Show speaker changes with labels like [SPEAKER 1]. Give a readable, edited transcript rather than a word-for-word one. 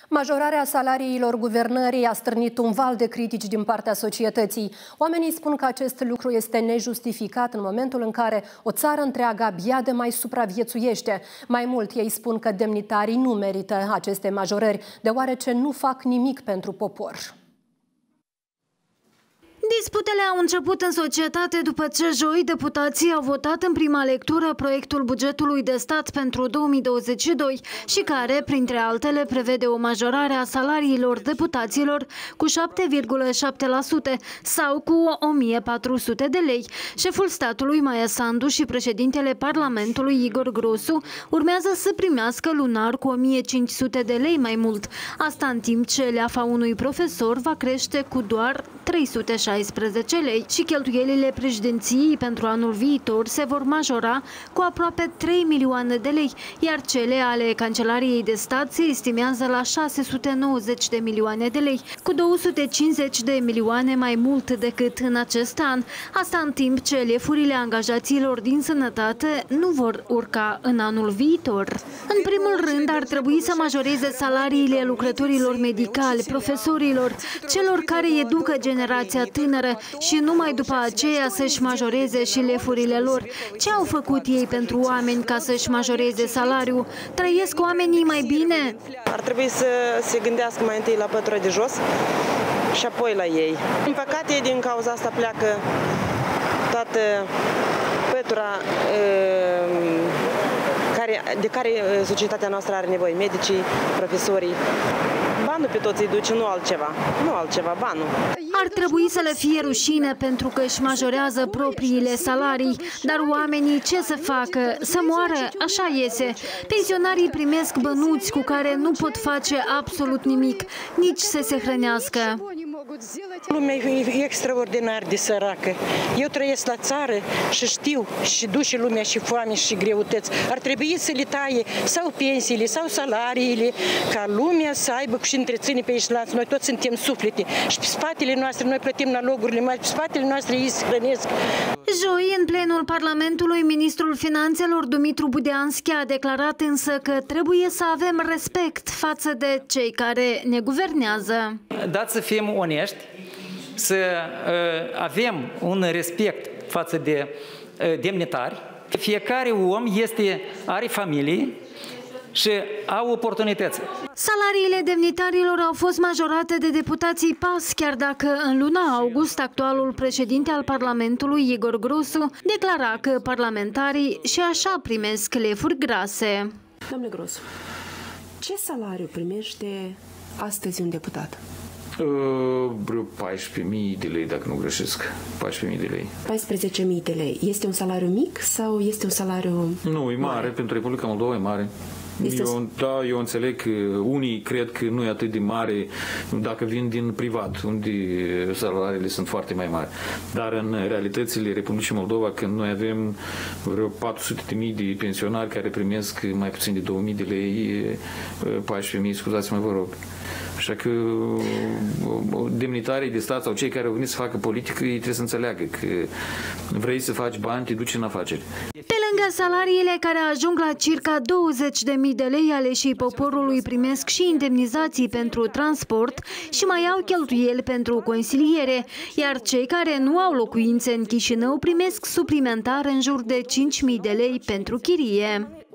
[SPEAKER 1] Majorarea salariilor guvernării a stârnit un val de critici din partea societății. Oamenii spun că acest lucru este nejustificat în momentul în care o țară întreagă abia de mai supraviețuiește. Mai mult, ei spun că demnitarii nu merită aceste majorări, deoarece nu fac nimic pentru popor.
[SPEAKER 2] Disputele au început în societate după ce joi deputații au votat în prima lectură proiectul bugetului de stat pentru 2022 și care, printre altele, prevede o majorare a salariilor deputaților cu 7,7% sau cu 1400 de lei. Șeful statului, Maia Sandu, și președintele Parlamentului, Igor Grosu, urmează să primească lunar cu 1500 de lei mai mult. Asta în timp ce leafa unui profesor va crește cu doar 316 lei și cheltuielile președinției pentru anul viitor se vor majora cu aproape 3 milioane de lei, iar cele ale Cancelariei de Stat se estimează la 690 de milioane de lei, cu 250 de milioane mai mult decât în acest an. Asta în timp ce lefurile angajaților din sănătate nu vor urca în anul viitor. În primul rând, ar trebui să majoreze salariile lucrătorilor medicali, profesorilor, celor care educă generația tânără și numai după aceea să-și majoreze și lefurile lor. Ce au făcut ei pentru oameni ca să-și majoreze salariul? Trăiesc oamenii mai bine?
[SPEAKER 3] Ar trebui să se gândească mai întâi la pătura de jos și apoi la ei. Din păcate, din cauza asta pleacă toată pătura de care societatea noastră are nevoie, medicii, profesorii. Banul pe toți îi duce, nu altceva, banul.
[SPEAKER 2] Ar trebui să le fie rușine pentru că își majorează propriile salarii, dar oamenii ce să facă? Să moară, așa iese. Pensionarii primesc bănuți cu care nu pot face absolut nimic, nici să se hrănească.
[SPEAKER 4] Lumea e extraordinar de săracă. Eu trăiesc la țară și știu și duce lumea și foame și greutăți. Ar trebui să le taie sau pensiile sau salariile, ca lumea să aibă și întreține pe eșlanți. Noi toți suntem suflete și pe spatele noastre noi plătim nalogurile, pe spatele noastre ei se hrănesc.
[SPEAKER 2] Joi, în plenul Parlamentului, ministrul Finanțelor Dumitru Budeanski a declarat însă că trebuie să avem respect față de cei care ne guvernează.
[SPEAKER 5] Dați să fim onești, să avem un respect față de demnitari. Fiecare om are familie și au oportunități.
[SPEAKER 2] Salariile demnitarilor au fost majorate de deputații PAS, chiar dacă în luna august actualul președinte al Parlamentului, Igor Grosu, declara că parlamentarii și așa primesc lefuri grase.
[SPEAKER 6] Domnule Grosu, ce salariu primește astăzi un deputat?
[SPEAKER 7] Vreo 14.000 de lei, dacă nu greșesc. 14.000 de lei.
[SPEAKER 6] 14.000 de lei. Este un salariu mic sau este un salariu
[SPEAKER 7] Nu, e mare. Pentru Republica Moldova e mare. Eu înțeleg că unii cred că nu e atât de mare dacă vin din privat, unde salariile sunt foarte mai mari. Dar în realitățile Republicii Moldova, când noi avem vreo 400.000 de pensionari care primesc mai puțin de 2.000 de lei, 14.000, scuzați-mă, vă rog. Așa că demnitarii de stat sau cei care au venit să facă politică, ei trebuie să înțeleagă că vrei să faci bani, te duci în afaceri.
[SPEAKER 2] Pe lângă salariile care ajung la circa 20.000 de lei, aleșii poporului primesc și indemnizații pentru transport și mai au cheltuieli pentru consiliere, iar cei care nu au locuințe în Chișinău primesc suplimentar în jur de 5.000 de lei pentru chirie.